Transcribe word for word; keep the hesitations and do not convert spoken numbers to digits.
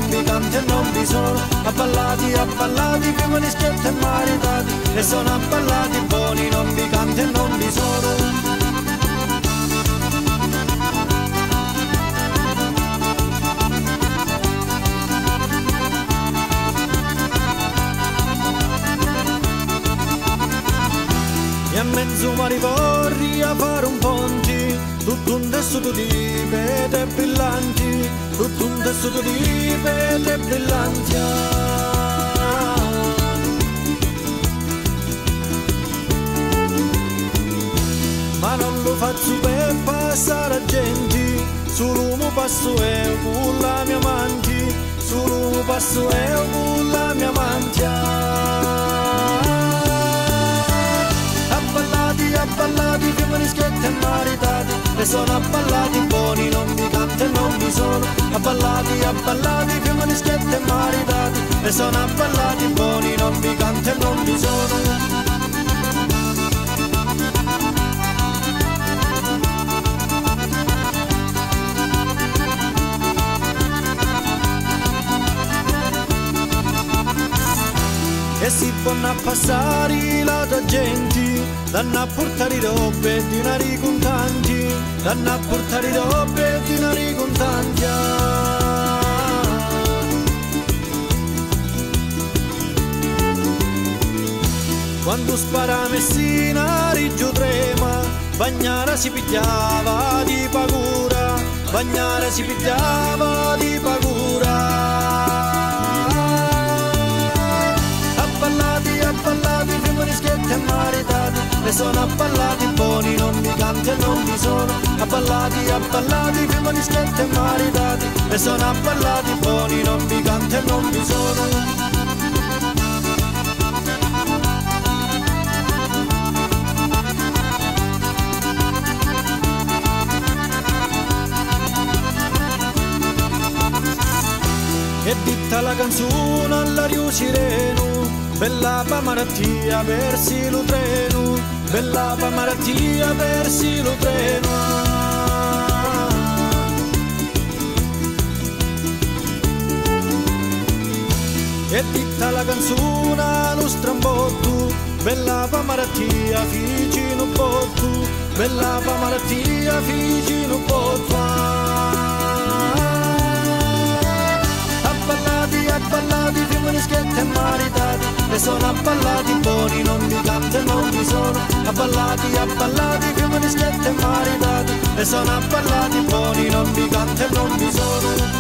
non vi canto e non vi sono, abballati, abballati, prima di schietto e maritati, e sono abballati buoni, non vi canto e non vi sono. E a mezzo mare vorrei a fare un ponte, tutto un tessuto di pietre brillanti, tutto un tessuto di pietre brillanti. Ma non lo faccio per passare a gente, solo mi passo io con la mia amante, solo mi passo io con la mia amante. Abballati, prima di schietto e maritati, e sono abballati buoni, non vi canto e non vi sono, abballati, abballati, prima di schietto e maritati, e sono abballati buoni, non vi canto e non vi sono. E si vanno a passare la tua gente, danno a portare robe e denari contanti, danno a portare robe e denari contanti. Quando spara Messina Riggio trema, Bagnara si pigliava di paura, Bagnara si pigliava di paura. Abballati, prima di schietto e maritati, e sono abballati buoni, non vi canto e non vi sono, abballati, abballati, prima di schietto e maritati, e sono abballati buoni, non vi canto e non vi sono. E ditta la canzone all'aria sireno, bella pa malattia versi lo treno, bella pa malattia versi lo treno. E ditta la canzone allo strambotto, bella pa malattia vicino botto, bella pa malattia vicino botto. Abballati, prima di schietto e maritati, e sono abballati buoni, non vi canto e non vi sono, abballati, abballati, prima di schietto e maritati, e sono abballati buoni, non vi canto e non vi sono.